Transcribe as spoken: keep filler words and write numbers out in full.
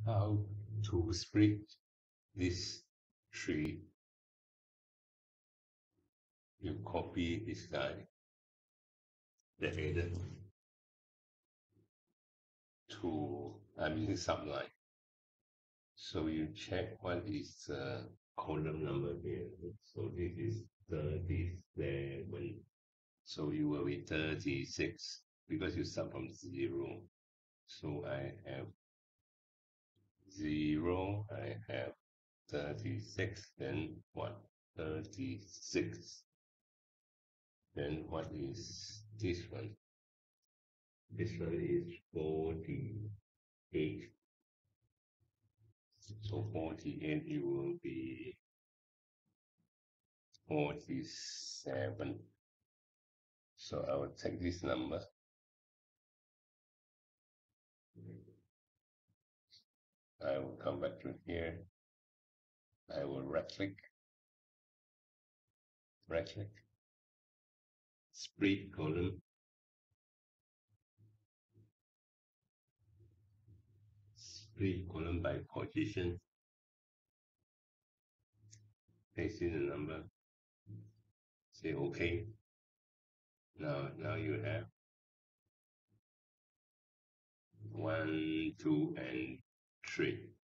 how to split this tree. You copy this guy, the header, to I'm using subline. So you check what is the column number here. So this is thirty-seven. So you will be thirty-six because you start from zero. So I have zero, I have thirty-six, then what? thirty-six. Then what is this one? This one is forty-eight. So forty-eight, you will be forty-seven. So I will take this number. I will come back to here. I will right click, right click, split column, split column by position, paste in the number, say OK. Now, now you have one, two, and three.